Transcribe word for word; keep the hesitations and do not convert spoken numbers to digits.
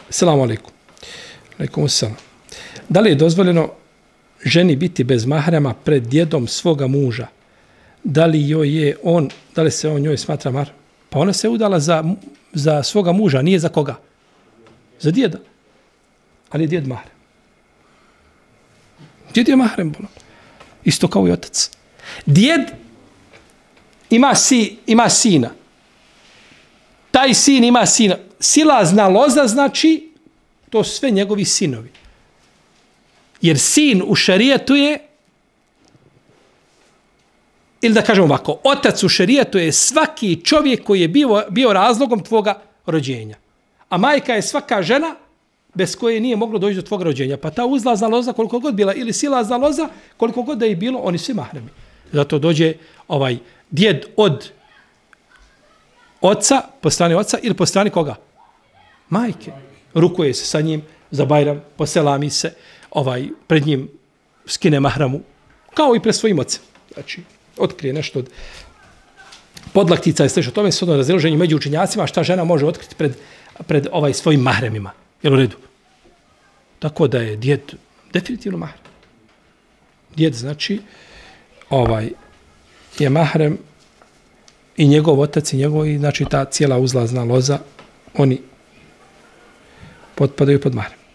Selamu alaikum. Alaikum selam. Da li je dozvoljeno ženi biti bez mahrema pred djedom svoga muža? Da li joj je on, da li se on njoj smatra mahrem? Pa ona se udala za, za svoga muža, nije za koga? Za djeda. Ali je djed mahrem. Djed je mahrem. Isto kao i otac. Djed ima, si, ima sina. Taj sin ima sina. Silazna loza znači to sve njegovi sinovi. Jer sin u šerijetu je, ili da kažem ovako, otac u šerijetu je svaki čovjek koji je bio, bio razlogom tvoga rođenja. A majka je svaka žena bez koje nije moglo doći do tvoga rođenja. Pa ta uzlazna loza koliko god bila ili silazna loza koliko god da je bilo, oni svi mahremi. Zato dođe ovaj djed od oca, po strani oca ili po strani koga? Majke. Rukuje se sa njim za Bajram, poselami se, ovaj, pred njim skine mahramu, kao i pred svojim ocem. Znači, otkrije nešto od podlaktica i slično. Tome se odno razilaženje među učenjacima šta žena može otkriti pred, pred ovaj svojim mahremima. Jel u redu? Tako da je djed definitivno mahrem. Djed znači ovaj je mahrem i njegov otac i njegov, i znači ta cijela uzlazna loza, oni potpadaju pod mahrem.